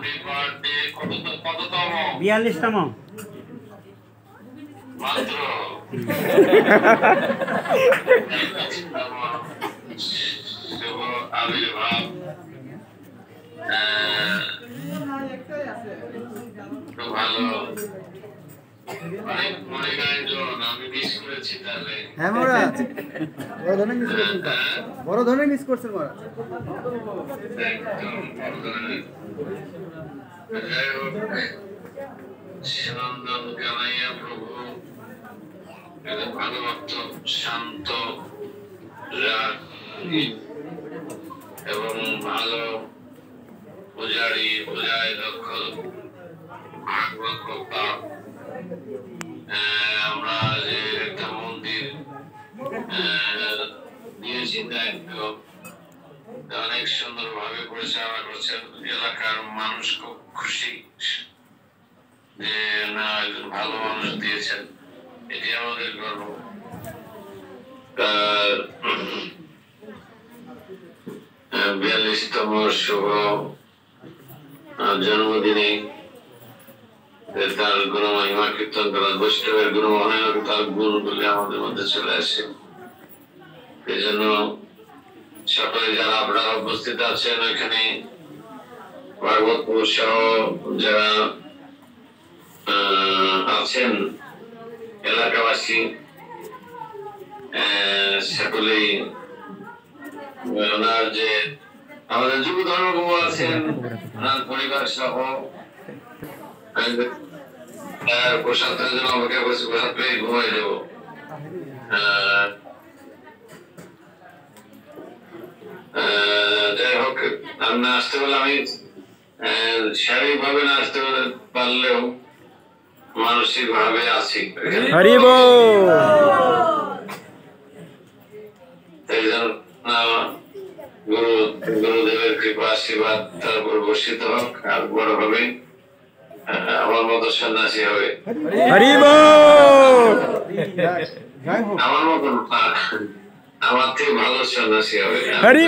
42তম মাত্র শুভ আবির্ভাব খুব ভালো অনেক মনে গায়জন আমি মিস করেছি তাহলে হ্যাঁ মহারাজ বড় ধরনের মিস করছেন বড় ধরনের মিস করছেন মহারাজ শিবানন্দ কানাইয়া প্রভু ভালো ভক্ত শান্ত এবং ভালো পূজারী পূজায় দক্ষ আমরা যে একটা মন্দির নিয়েছি দায়িত্ব অনেক সুন্দর ভাবে পরিচালনা করছেন এলাকার মানুষ খুব খুশি যে না একজন ভালো মানুষ দিয়েছেন এটি আমাদের গর্ব 42তম শুভ জন্মদিনে তার গুণ মহিমা কীর্তন করা বৈষ্ণবের গুণ মহিমা তার গুণগুলি আমাদের মধ্যে চলে আসে এই জন্য সকলে যারা আপনারা উপস্থিত আছেন ওইখানে ভাগবতপুর সহ যারা আছেন এলাকাবাসী সকলেই ওনার যে আমাদের যুব ধর্মগুরু আছেন ওনার পরিবার সহ প্রসাদের জন্য অপেক্ষা করছি প্রসাদ পেয়ে ঘুমাই দেব যাই হোক আমি না আসতে পারলে আমি শারীরিক ভাবে না আসতে পারলেও মানসিক ভাবে আছি গুরুদেবের কৃপা আশীর্বাদ তার উপর বর্ষিত হোক আর বড় হবে আমার মতো সন্ন্যাসী হবে আমার মতন আমার থেকে ভালো সন্ন্যাসী হবে হরে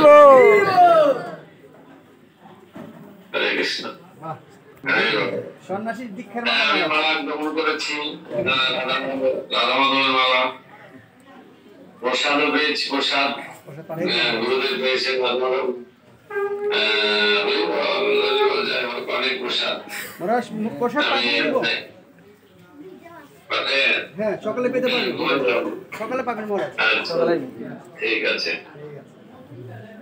কৃষ্ণ সন্ন্যাসীর দীক্ষার মালা গ্রহণ করেছি রাধামাধবের মালা প্রসাদও পেয়েছি প্রসাদ গুরুদেব পেয়েছেন অনেক প্রসাদ হ্যাঁ সকালে পেতে পারবেন সকালে পাবেন মহারাজ ঠিক আছে